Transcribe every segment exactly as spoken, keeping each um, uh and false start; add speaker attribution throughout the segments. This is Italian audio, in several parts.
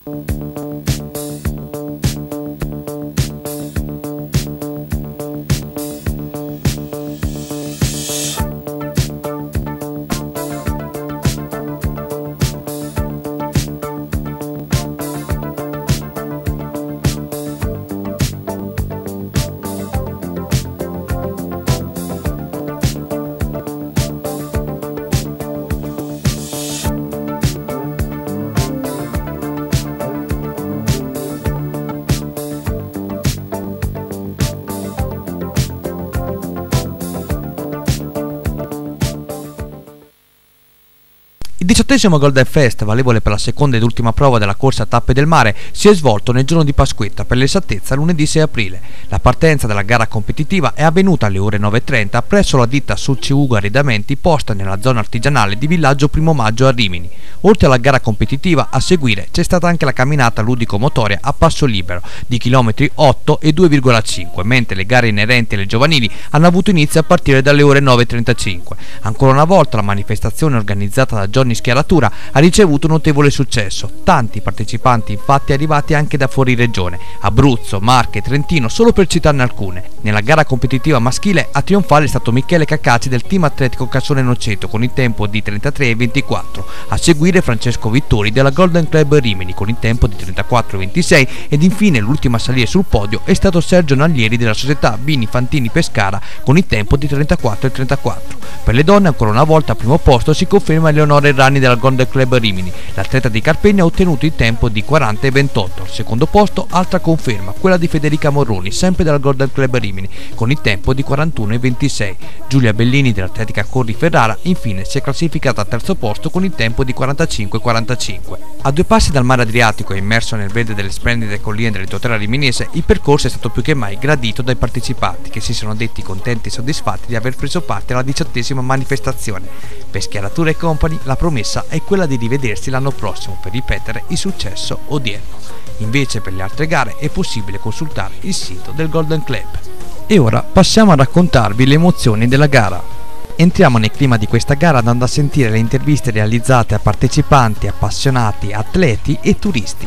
Speaker 1: Il diciottesimo Golden Fest, valevole per la seconda ed ultima prova della corsa a tappe del mare, si è svolto nel giorno di Pasquetta, per l'esattezza lunedì sei aprile. La partenza della gara competitiva è avvenuta alle ore nove e trenta presso la ditta Succi Ugo Arredamenti posta nella zona artigianale di Villaggio Primo Maggio a Rimini. Oltre alla gara competitiva, a seguire c'è stata anche la camminata ludico-motoria a passo libero di chilometri otto e due virgola cinque, mentre le gare inerenti alle giovanili hanno avuto inizio a partire dalle ore nove e trentacinque. Ancora una volta la manifestazione organizzata da Johnny Schiaratura ha ricevuto notevole successo. Tanti partecipanti infatti arrivati anche da fuori regione, Abruzzo, Marche, Trentino, solo per citarne alcune. Nella gara competitiva maschile a trionfare è stato Michele Caccacci del team atletico Cassone Noceto con il tempo di trentatré e ventiquattro, a seguire Francesco Vittori della Golden Club Rimini con il tempo di trentaquattro e ventisei ed infine l'ultimo a salire sul podio è stato Sergio Naglieri della società Vini Fantini Pescara con il tempo di trentaquattro e trentaquattro. Per le donne ancora una volta al primo posto si conferma Eleonora Errani della Golden Club Rimini. L'atleta di Carpegna ha ottenuto il tempo di quaranta e ventotto. Al secondo posto altra conferma, quella di Federica Morroni, sempre della Golden Club Rimini, con il tempo di quarantuno e ventisei. Giulia Bellini dell'Atletica Corri Ferrara infine si è classificata al terzo posto con il tempo di quarantacinque e quarantacinque. A due passi dal mare Adriatico e immerso nel verde delle splendide colline dell'entroterra riminese, il percorso è stato più che mai gradito dai partecipanti, che si sono detti contenti e soddisfatti di aver preso parte alla diciottesima manifestazione. Per Schiaratura e Company la promessa è quella di rivedersi l'anno prossimo per ripetere il successo odierno. Invece per le altre gare è possibile consultare il sito del Golden Club. E ora passiamo a raccontarvi le emozioni della gara. Entriamo nel clima di questa gara andando a sentire le interviste realizzate a partecipanti, appassionati, atleti e turisti.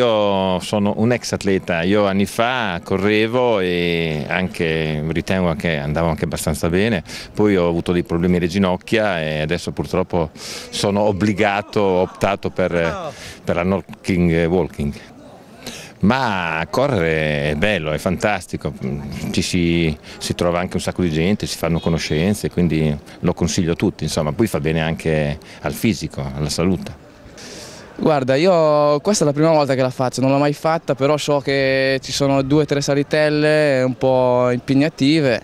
Speaker 2: Io sono un ex atleta, io anni fa correvo e anche ritengo che andavo anche abbastanza bene, poi ho avuto dei problemi alle ginocchia e adesso purtroppo sono obbligato, ho optato per, per la Nordic Walking. Ma correre è bello, è fantastico, ci si, si trova anche un sacco di gente, si fanno conoscenze, quindi lo consiglio a tutti, insomma, poi fa bene anche al fisico, alla salute.
Speaker 3: Guarda, io questa è la prima volta che la faccio, non l'ho mai fatta, però so che ci sono due o tre salitelle un po' impegnative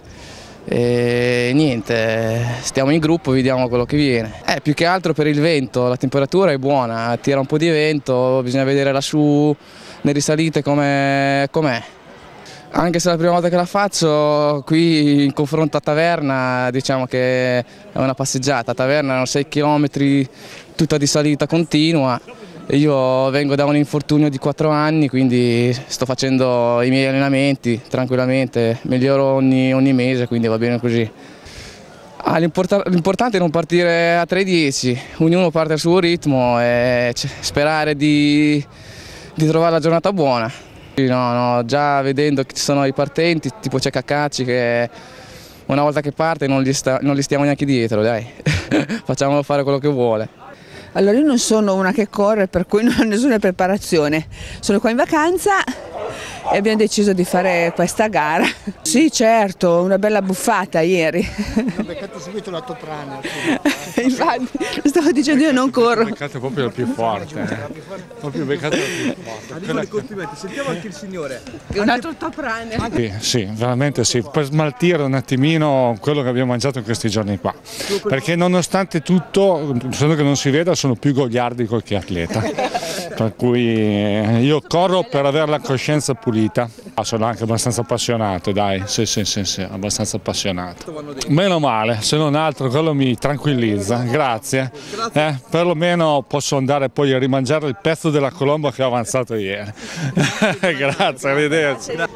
Speaker 3: e niente, stiamo in gruppo, vediamo quello che viene. Eh, più che altro per il vento, la temperatura è buona, tira un po' di vento, bisogna vedere lassù le risalite com'è. Com Anche se è la prima volta che la faccio, qui in confronto a Taverna diciamo che è una passeggiata. A Taverna erano sei chilometri tutta di salita continua. Io vengo da un infortunio di quattro anni, quindi sto facendo i miei allenamenti tranquillamente, miglioro ogni, ogni mese, quindi va bene così. Ah, l'importante è non partire a tre dieci, ognuno parte al suo ritmo e sperare di, di trovare la giornata buona. No, no, già vedendo che ci sono i partenti, tipo c'è Caccacci che una volta che parte non gli, sta, non gli stiamo neanche dietro, dai, facciamolo fare quello che vuole.
Speaker 4: Allora io non sono una che corre, per cui non ho nessuna preparazione, sono qua in vacanza e abbiamo deciso di fare questa gara. Sì, certo, una bella buffata ieri.
Speaker 5: Ho beccato subito la top runner.
Speaker 4: Infatti, stavo dicendo io non corro.
Speaker 6: Ho beccato proprio il più forte. Eh. Proprio beccato il più forte.
Speaker 5: Arrivano i complimenti, sentiamo anche il signore.
Speaker 4: Un altro top runner.
Speaker 6: Sì, sì, veramente sì, per smaltire un attimino quello che abbiamo mangiato in questi giorni qua. Perché nonostante tutto, solo che non si veda, sono più goliardico che atleta. Per cui io corro per avere la coscienza pulita. Sono anche abbastanza appassionato, dai, sì, sì, sì, sì, abbastanza appassionato. Meno male, se non altro quello mi tranquillizza, grazie. Eh, perlomeno posso andare poi a rimangiare il pezzo della colomba che ho avanzato ieri. Grazie, arrivederci.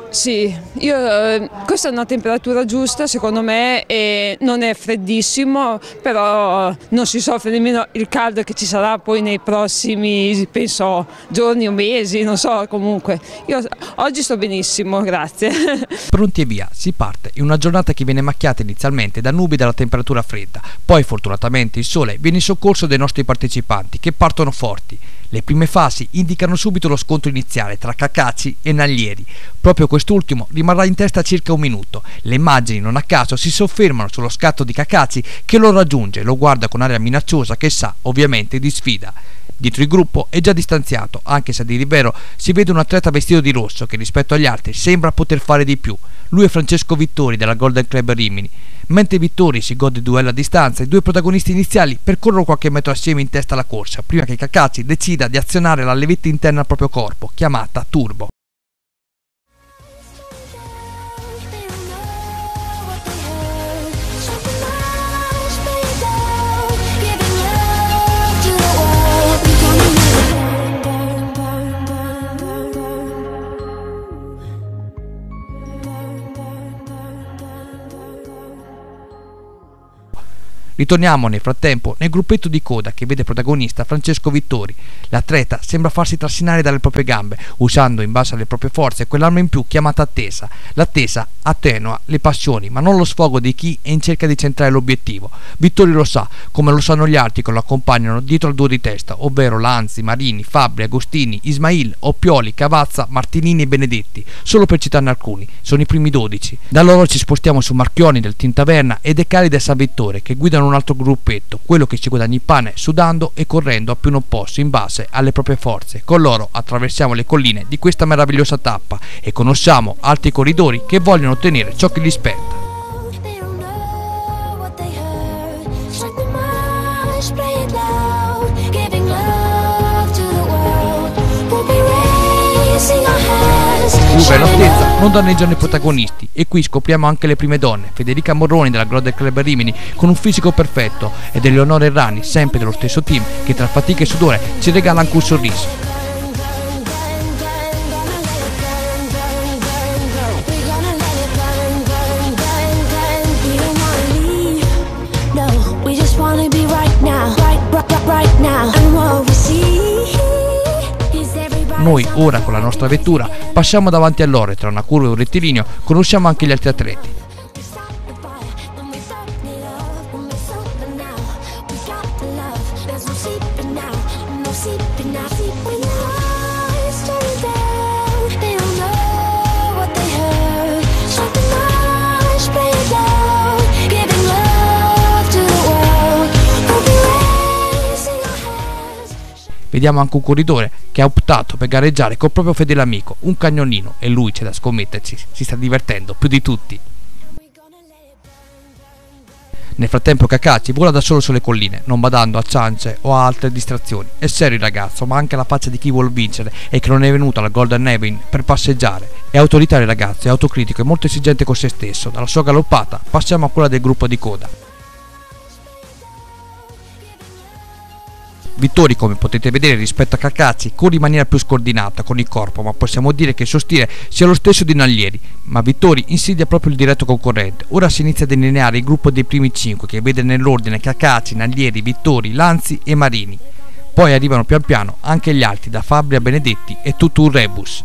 Speaker 7: Sì, io, eh, questa è una temperatura giusta secondo me e non è freddissimo, però non si soffre nemmeno il caldo che ci sarà poi nei prossimi, penso, giorni o mesi, non so, comunque. Io oggi sto benissimo, grazie.
Speaker 1: Pronti e via, si parte in una giornata che viene macchiata inizialmente da nubi e dalla temperatura fredda, poi fortunatamente il sole viene in soccorso dei nostri partecipanti che partono forti. Le prime fasi indicano subito lo scontro iniziale tra Cacaci e Naglieri. Proprio quest'ultimo rimarrà in testa circa un minuto. Le immagini non a caso si soffermano sullo scatto di Cacaci che lo raggiunge e lo guarda con aria minacciosa che sa ovviamente di sfida. Dietro il gruppo è già distanziato, anche se a dire il vero si vede un atleta vestito di rosso che rispetto agli altri sembra poter fare di più. Lui è Francesco Vittori della Golden Club Rimini. Mentre Vittori si gode il duello a distanza, i due protagonisti iniziali percorrono qualche metro assieme in testa alla corsa, prima che Cacaci decida di azionare la levetta interna al proprio corpo, chiamata turbo. Ritorniamo nel frattempo nel gruppetto di coda che vede protagonista Francesco Vittori. L'atleta sembra farsi trascinare dalle proprie gambe, usando in base alle proprie forze quell'arma in più chiamata attesa. L'attesa attenua le passioni, ma non lo sfogo di chi è in cerca di centrare l'obiettivo. Vittori lo sa, come lo sanno gli altri che lo accompagnano dietro al duo di testa, ovvero Lanzi, Marini, Fabbri, Agostini, Ismail, Oppioli, Cavazza, Martinini e Benedetti, solo per citarne alcuni. Sono i primi dodici. Da loro ci spostiamo su Marchioni del Team Taverna e De Cali del San Vittore, che guidano un altro gruppetto, quello che ci guadagna il pane sudando e correndo a più non posso in base alle proprie forze. Con loro attraversiamo le colline di questa meravigliosa tappa e conosciamo altri corridori che vogliono ottenere ciò che gli spetta. Uva e l'altezza non danneggiano i protagonisti e qui scopriamo anche le prime donne, Federica Morroni della Golden Club Rimini con un fisico perfetto ed Eleonora Errani, sempre dello stesso team, che tra fatica e sudore ci regala anche un sorriso. Noi ora con la nostra vettura passiamo davanti a loro e tra una curva e un rettilineo conosciamo anche gli altri atleti. Vediamo anche un corridore che ha optato per gareggiare col proprio fedele amico, un cagnolino, e lui, c'è da scommetterci, si sta divertendo più di tutti. Nel frattempo Cacaci vola da solo sulle colline, non badando a ciance o a altre distrazioni. È serio il ragazzo, ma anche la faccia di chi vuol vincere e che non è venuto alla Golden Nevin per passeggiare. È autoritario il ragazzo, è autocritico e molto esigente con se stesso. Dalla sua galoppata passiamo a quella del gruppo di coda. Vittori, come potete vedere rispetto a Cacaci, corre in maniera più scordinata con il corpo, ma possiamo dire che il suo stile sia lo stesso di Naglieri, ma Vittori insidia proprio il diretto concorrente. Ora si inizia a delineare il gruppo dei primi cinque che vede nell'ordine Cacaci, Naglieri, Vittori, Lanzi e Marini. Poi arrivano pian piano anche gli altri, da Fabbri a Benedetti e tutto un rebus.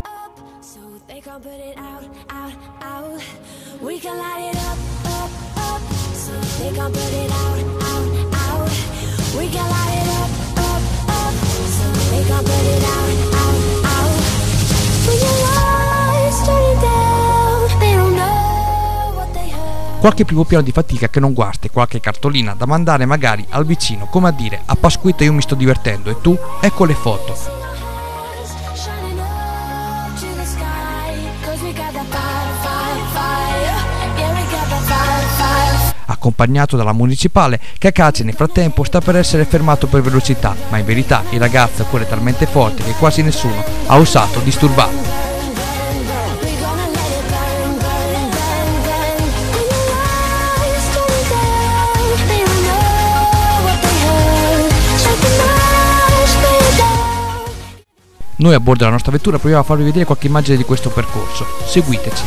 Speaker 1: Qualche primo piano di fatica che non guasti, qualche cartolina da mandare magari al vicino, come a dire: a Pasquetta io mi sto divertendo e tu? Ecco le foto. Accompagnato dalla municipale, Cacaci nel frattempo sta per essere fermato per velocità, ma in verità il ragazzo corre talmente forte che quasi nessuno ha osato disturbarlo. Noi a bordo della nostra vettura proviamo a farvi vedere qualche immagine di questo percorso. Seguiteci.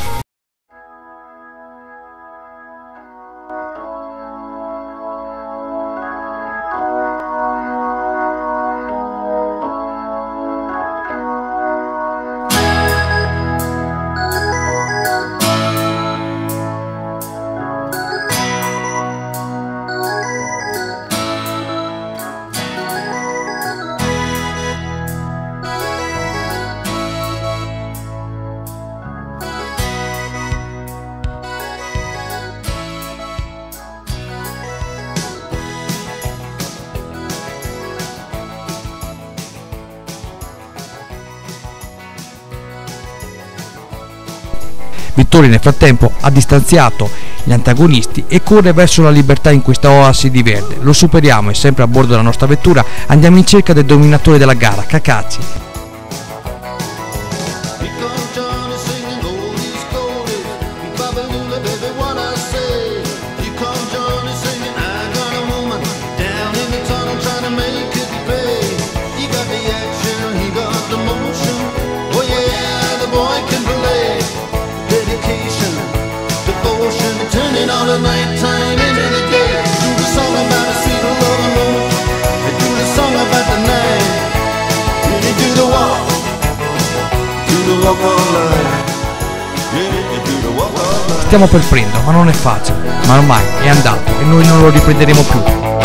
Speaker 1: Vittorio nel frattempo ha distanziato gli antagonisti e corre verso la libertà in questa oasi di verde. Lo superiamo e sempre a bordo della nostra vettura andiamo in cerca del dominatore della gara, Cacazi. Stiamo per prendere, ma non è facile, ma ormai è andato e noi non lo riprenderemo più.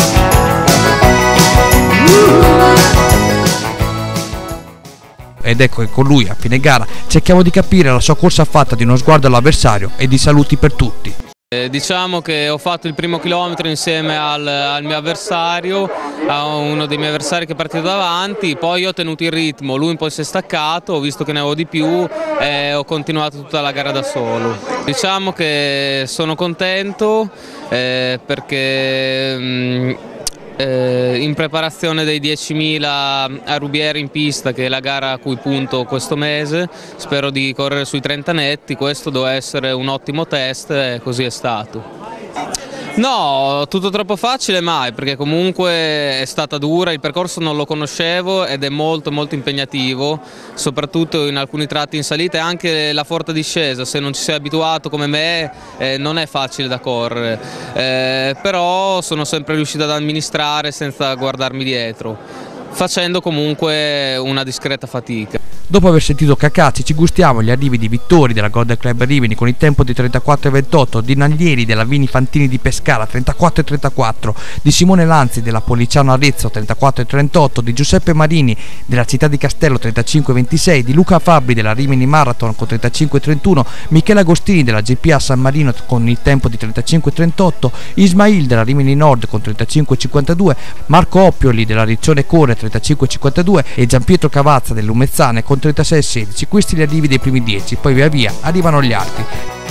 Speaker 1: Ed ecco che con lui a fine gara cerchiamo di capire la sua corsa fatta di uno sguardo all'avversario e di saluti per tutti.
Speaker 8: Eh, diciamo che ho fatto il primo chilometro insieme al, al mio avversario, a uno dei miei avversari che è partito davanti, poi ho tenuto il ritmo, lui un po' si è staccato, ho visto che ne avevo di più e ho continuato tutta la gara da solo. Diciamo che sono contento eh, perché mh, Eh, in preparazione dei diecimila a Rubiera in pista, che è la gara a cui punto questo mese, spero di correre sui trenta netti. Questo doveva essere un ottimo test e così è stato. No, tutto troppo facile mai, perché comunque è stata dura, il percorso non lo conoscevo ed è molto molto impegnativo, soprattutto in alcuni tratti in salita e anche la forte discesa, se non ci sei abituato come me eh, non è facile da correre, eh, però sono sempre riuscito ad amministrare senza guardarmi dietro, facendo comunque una discreta fatica.
Speaker 1: Dopo aver sentito Cacazi ci gustiamo gli arrivi di Vittori della Golden Club Rimini con il tempo di trentaquattro e ventotto, di Naglieri della Vini Fantini di Pescara trentaquattro e trentaquattro, di Simone Lanzi della Policiano Arezzo trentaquattro e trentotto, di Giuseppe Marini della Città di Castello trentacinque e ventisei, di Luca Fabbri della Rimini Marathon con trentacinque e trentuno, Michele Agostini della G P A San Marino con il tempo di trentacinque e trentotto, Ismail della Rimini Nord con trentacinque e cinquantadue, Marco Oppioli della Riccione Core trentacinque e cinquantadue e Gianpietro Cavazza dell'Umezzane con trentasei e sedici. Questi gli arrivi dei primi dieci, poi via via arrivano gli altri.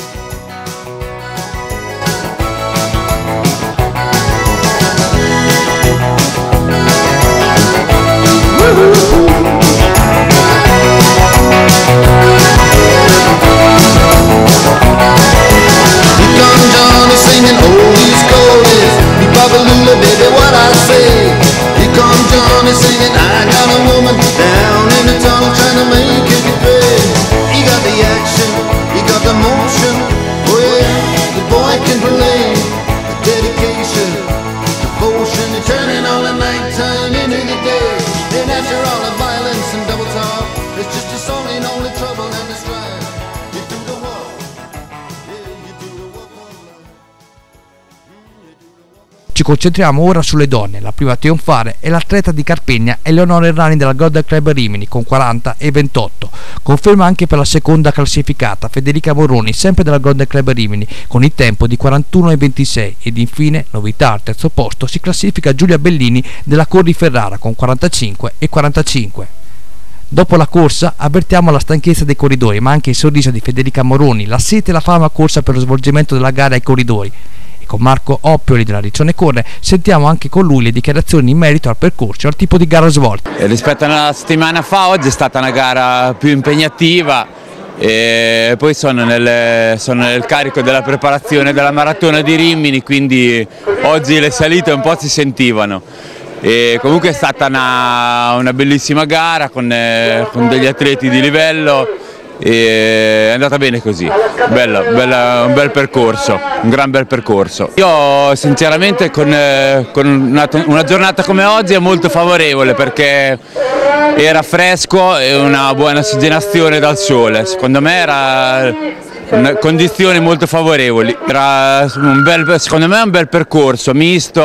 Speaker 1: Ci concentriamo ora sulle donne. La prima a trionfare è l'atleta di Carpegna Eleonora Errani della Golden Club Rimini con quaranta e ventotto. Conferma anche per la seconda classificata Federica Morroni, sempre della Golden Club Rimini, con il tempo di quarantuno e ventisei. Ed infine, novità al terzo posto, si classifica Giulia Bellini della Corri Ferrara con quarantacinque e quarantacinque. Dopo la corsa avvertiamo la stanchezza dei corridori, ma anche il sorriso di Federica Morroni, la sete e la fama corsa per lo svolgimento della gara ai corridori. E con Marco Oppioli della Riccione Corre sentiamo anche con lui le dichiarazioni in merito al percorso e al tipo di gara svolta.
Speaker 9: E rispetto a una settimana fa, oggi è stata una gara più impegnativa e poi sono nel, sono nel carico della preparazione della maratona di Rimini, quindi oggi le salite un po' si sentivano. E comunque è stata una, una bellissima gara con, eh, con degli atleti di livello e è andata bene così, bella, bella, un bel percorso, un gran bel percorso. Io sinceramente con, eh, con una, una giornata come oggi è molto favorevole perché era fresco e una buona ossigenazione dal sole, secondo me era condizioni molto favorevoli, era un bel, secondo me è un bel percorso, misto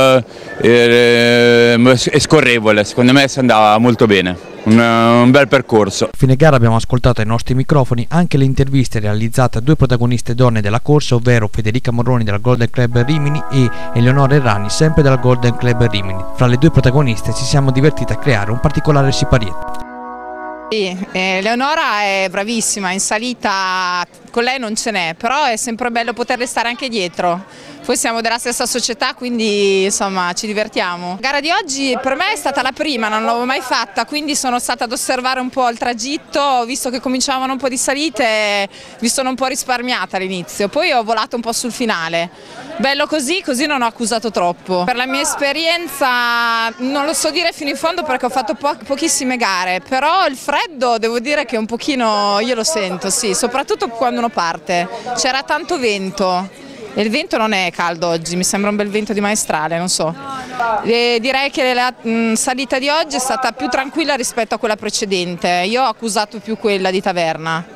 Speaker 9: e, e scorrevole, secondo me si andava molto bene. Un, un bel percorso.
Speaker 1: A fine gara abbiamo ascoltato ai nostri microfoni anche le interviste realizzate a due protagoniste donne della corsa, ovvero Federica Morroni della Golden Club Rimini e Eleonora Errani, sempre della Golden Club Rimini. Fra le due protagoniste ci siamo divertiti a creare un particolare siparietto.
Speaker 10: Sì, eh, Eleonora è bravissima, in salita con lei non ce n'è, però è sempre bello poterle stare anche dietro. Poi siamo della stessa società, quindi insomma ci divertiamo. La gara di oggi per me è stata la prima, non l'avevo mai fatta, quindi sono stata ad osservare un po' il tragitto, ho visto che cominciavano un po' di salite, mi sono un po' risparmiata all'inizio, poi ho volato un po' sul finale. Bello così, così non ho accusato troppo. Per la mia esperienza non lo so dire fino in fondo perché ho fatto po pochissime gare, però il freddo devo dire che un pochino io lo sento, sì, soprattutto quando uno parte. C'era tanto vento. E il vento non è caldo oggi, mi sembra un bel vento di maestrale, non so. E direi che la mh, salita di oggi è stata più tranquilla rispetto a quella precedente, io ho accusato più quella di Taverna.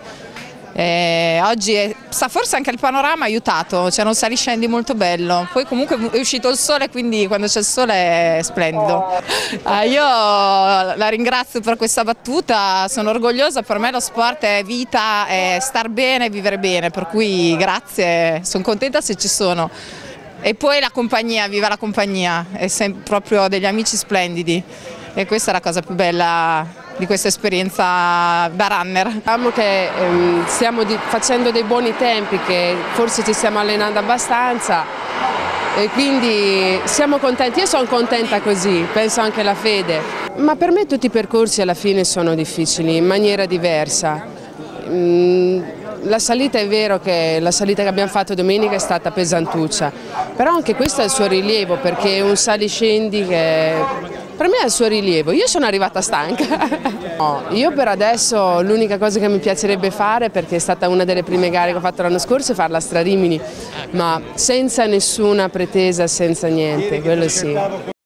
Speaker 10: E oggi è, forse anche il panorama ha aiutato, c'era un saliscendi molto bello, poi comunque è uscito il sole, quindi quando c'è il sole è splendido. Ah, io la ringrazio per questa battuta, sono orgogliosa, per me lo sport è vita, è star bene, vivere bene, per cui grazie, sono contenta se ci sono. E poi la compagnia, viva la compagnia, è proprio degli amici splendidi e questa è la cosa più bella di questa esperienza da runner.
Speaker 11: Diciamo che ehm, stiamo di, facendo dei buoni tempi, che forse ci stiamo allenando abbastanza e quindi siamo contenti, io sono contenta così, penso anche la Fede. Ma per me tutti i percorsi alla fine sono difficili, in maniera diversa. Mm, la salita è vero che la salita che abbiamo fatto domenica è stata pesantuccia, però anche questo ha il suo rilievo perché è un saliscendi che per me ha il suo rilievo, io sono arrivata stanca. No, io per adesso l'unica cosa che mi piacerebbe fare, perché è stata una delle prime gare che ho fatto l'anno scorso, è fare la Strarimini, ma senza nessuna pretesa, senza niente, quello sì.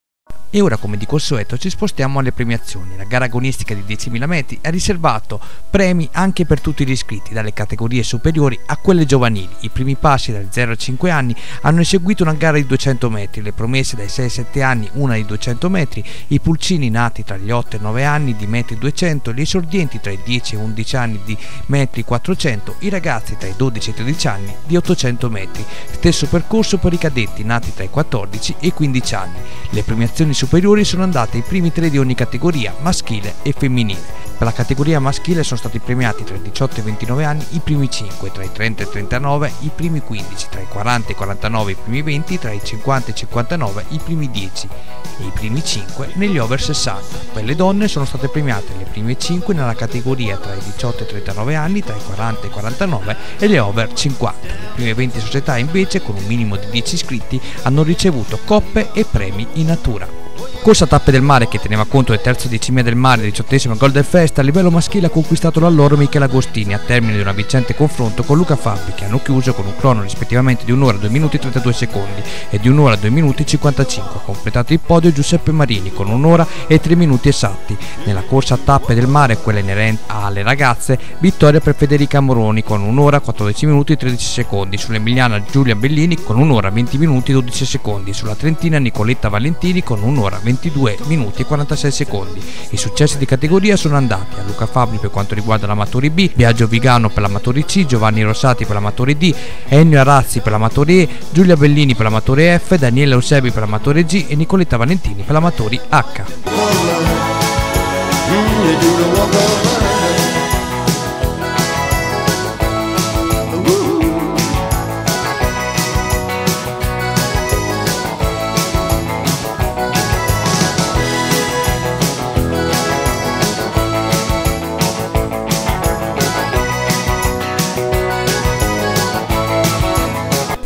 Speaker 1: E ora, come di consueto, ci spostiamo alle premiazioni. La gara agonistica di diecimila metri ha riservato premi anche per tutti gli iscritti, dalle categorie superiori a quelle giovanili. I primi passi dai zero ai cinque anni hanno eseguito una gara di duecento metri, le promesse dai sei ai sette anni una di duecento metri, i pulcini nati tra gli otto e i nove anni di metri duecento, gli esordienti tra i dieci e undici anni di metri quattrocento, i ragazzi tra i dodici e i tredici anni di ottocento metri. Stesso percorso per i cadetti nati tra i quattordici e i quindici anni. Le premiazioni superiori sono andate ai primi tre di ogni categoria, maschile e femminile. Per la categoria maschile sono stati premiati tra i diciotto e i ventinove anni i primi cinque, tra i trenta e i trentanove i primi quindici, tra i quaranta e i quarantanove i primi venti, tra i cinquanta e i cinquantanove i primi dieci e i primi cinque negli over sessanta. Per le donne sono state premiate le prime cinque nella categoria tra i diciotto e i trentanove anni, tra i quaranta e i quarantanove e le over cinquanta. Le prime venti società invece, con un minimo di dieci iscritti, hanno ricevuto coppe e premi in natura. Corsa a tappe del mare che teneva conto del terzo diecimila del mare, diciottesima Golden Fest, a livello maschile ha conquistato l'alloro Michele Agostini a termine di un avvincente confronto con Luca Fabbri, che hanno chiuso con un crono rispettivamente di un'ora due minuti e trentadue secondi e di un'ora due minuti e cinquantacinque. Ha completato il podio Giuseppe Marini con un'ora e tre minuti esatti. Nella corsa a tappe del mare, quella inerente alle ragazze, vittoria per Federica Moroni con un'ora quattordici minuti e tredici secondi, sull'emiliana Giulia Bellini con un'ora venti minuti e dodici secondi, sulla trentina Nicoletta Valentini con un'ora ventidue minuti e quarantasei secondi. I successi di categoria sono andati a Luca Fabbri per quanto riguarda l'Amatori B, Biagio Vigano per l'Amatori C, Giovanni Rossati per l'Amatore D, Ennio Arazzi per l'Amatore E, Giulia Bellini per l'Amatore F, Daniele Eusebi per l'Amatore G e Nicoletta Valentini per l'Amatori H.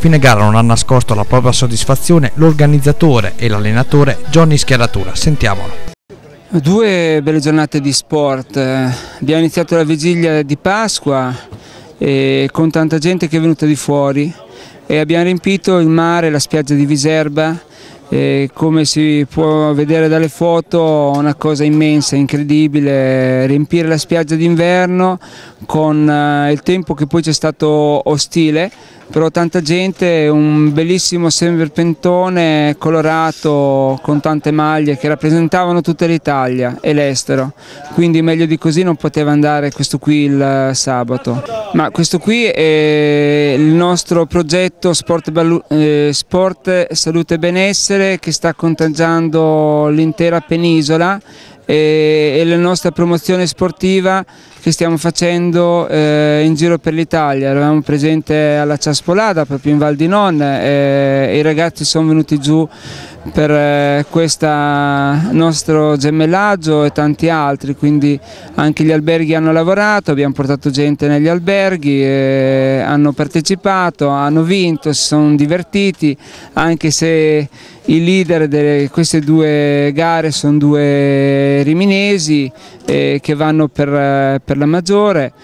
Speaker 1: fine gara non ha nascosto la propria soddisfazione l'organizzatore e l'allenatore Johnny Schiaratura. Sentiamolo.
Speaker 12: Due belle giornate di sport. Abbiamo iniziato la vigilia di Pasqua e con tanta gente che è venuta di fuori e abbiamo riempito il mare, la spiaggia di Viserba. E come si può vedere dalle foto, una cosa immensa, incredibile, riempire la spiaggia d'inverno con il tempo che poi c'è stato ostile, però tanta gente, un bellissimo serpentone colorato con tante maglie che rappresentavano tutta l'Italia e l'estero, quindi meglio di così non poteva andare questo qui il sabato. Ma questo qui è il nostro progetto Sport, eh, Sport Salute e Benessere che sta contagiando l'intera penisola e, e la nostra promozione sportiva che stiamo facendo eh, in giro per l'Italia. Eravamo presenti alla Ciaspolada, proprio in Val di Non, e i ragazzi sono venuti giù per eh, questo nostro gemellaggio e tanti altri, quindi anche gli alberghi hanno lavorato, abbiamo portato gente negli alberghi, e hanno partecipato, hanno vinto, si sono divertiti, anche se i leader di queste due gare sono due riminesi eh, che vanno per, per la maggiore.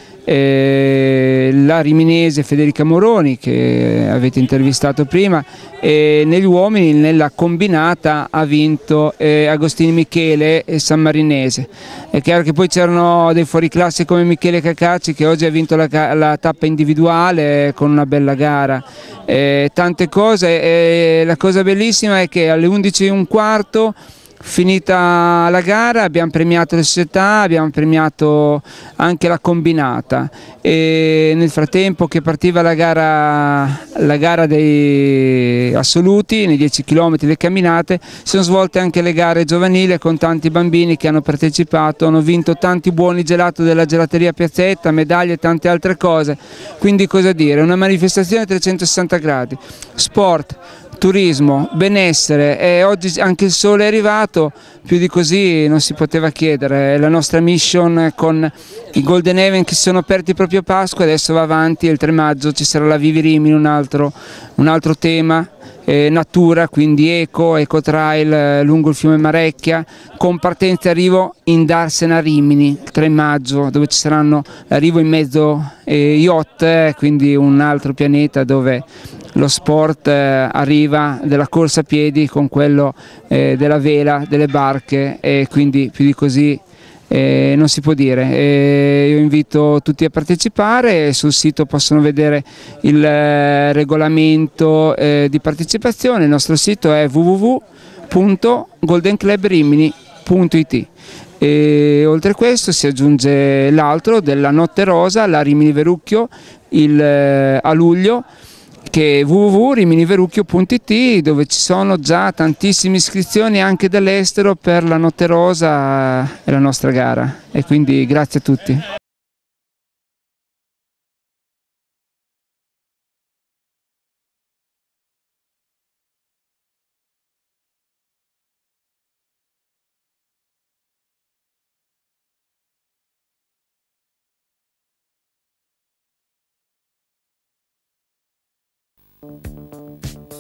Speaker 12: Eh, la riminese Federica Moroni, che avete intervistato prima, e negli uomini nella combinata ha vinto eh, Agostini Michele e Sammarinese. È chiaro che poi c'erano dei fuoriclasse come Michele Cacacci che oggi ha vinto la, la tappa individuale con una bella gara. Eh, tante cose, e la cosa bellissima è che alle undici e un quarto, finita la gara, abbiamo premiato le società, abbiamo premiato anche la combinata e nel frattempo che partiva la gara, la gara dei assoluti, nei dieci chilometri le camminate, si sono svolte anche le gare giovanili con tanti bambini che hanno partecipato, hanno vinto tanti buoni gelato della gelateria Piazzetta, medaglie e tante altre cose, quindi cosa dire, una manifestazione a trecentosessanta gradi, sport, turismo, benessere e oggi anche il sole è arrivato, più di così non si poteva chiedere. La nostra mission con i Golden Event che si sono aperti proprio a Pasqua, adesso va avanti e il tre maggio ci sarà la Vivi Rimini, un altro, un altro tema, eh, natura, quindi eco, eco trail eh, lungo il fiume Marecchia, con partenza e arrivo in Darsena Rimini il tre maggio, dove ci saranno l'arrivo in mezzo eh, yacht, eh, quindi un altro pianeta dove lo sport eh, arriva della corsa a piedi con quello eh, della vela, delle barche e quindi più di così eh, non si può dire. E io invito tutti a partecipare, sul sito possono vedere il eh, regolamento eh, di partecipazione, il nostro sito è w w w punto golden club rimini punto i t. E oltre a questo si aggiunge l'altro della Notte Rosa, la Rimini Verrucchio il, eh, a luglio, che è w w w punto rimini verrucchio punto i t, dove ci sono già tantissime iscrizioni anche dall'estero per la Notte Rosa e la nostra gara, e quindi grazie a tutti.
Speaker 13: Thank you.